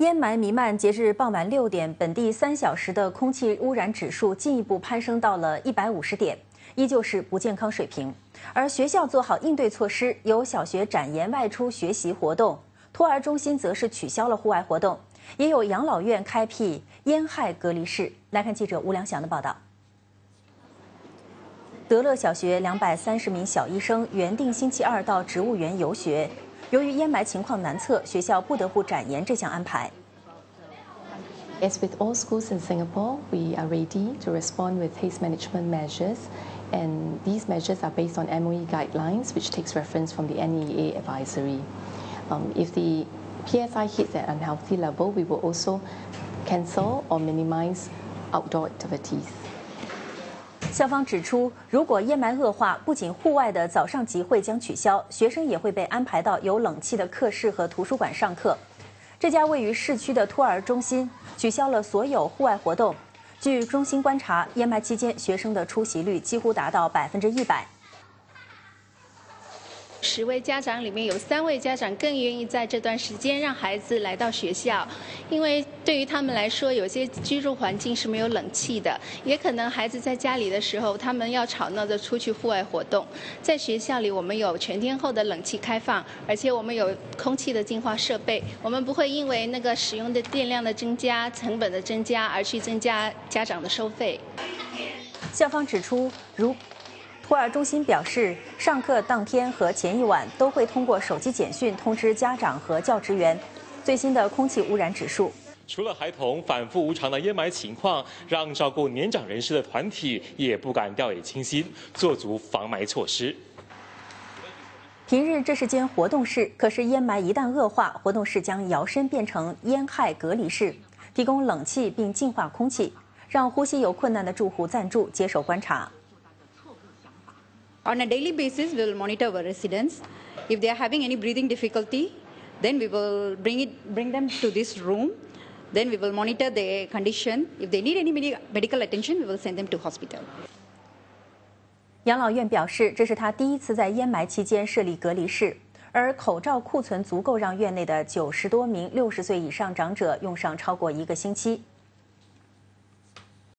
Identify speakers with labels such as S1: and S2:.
S1: 烟霾弥漫，截至傍晚6点，本地3小时的空气污染指数进一步攀升到了150点，依旧是不健康水平。而学校做好应对措施，有小学展延外出学习活动，托儿中心则是取消了户外活动，也有养老院开辟烟害隔离室。来看记者吴良祥的报道。德乐小学230名小医生原定星期2到植物园游学。 由于烟霾情况难测，学校不得不展延这项安排。
S2: As with all schools in Singapore, we are ready to respond with haze management measures, and these measures are based on MOE guidelines, which takes reference from the NEA advisory. If the PSI hits an unhealthy level, we will also cancel or minimize outdoor activities.
S1: 校方指出，如果烟霾恶化，不仅户外的早上集会将取消，学生也会被安排到有冷气的课室和图书馆上课。这家位于市区的托儿中心取消了所有户外活动。据中心观察，烟霾期间学生的出席率几乎达到100%。
S3: 10位家长里面有3位家长更愿意在这段时间让孩子来到学校，因为对于他们来说，有些居住环境是没有冷气的，也可能孩子在家里的时候，他们要吵闹着出去户外活动。在学校里，我们有全天候的冷气开放，而且我们有空气的净化设备，我们不会因为那个使用的电量的增加、成本的增加而去增加家长的收费。
S1: 校方指出，托儿中心表示，上课当天和前一晚都会通过手机简讯通知家长和教职员最新的空气污染指数。
S4: 除了孩童反复无常的烟霾情况，让照顾年长人士的团体也不敢掉以轻心，做足防霾措施。
S1: 平日这是间活动室，可是烟霾一旦恶化，活动室将摇身变成烟害隔离室，提供冷气并净化空气，让呼吸有困难的住户暂住接受观察。
S5: On a daily basis, we will monitor our residents. If they are having any breathing difficulty, then we will bring them to this room. Then we will monitor their condition. If they need any medical attention, we will send them to hospital.
S1: 养老院表示，这是他第一次在烟霾期间设立隔离室，而口罩库存足够让院内的90多名60岁以上长者用上超过1个星期。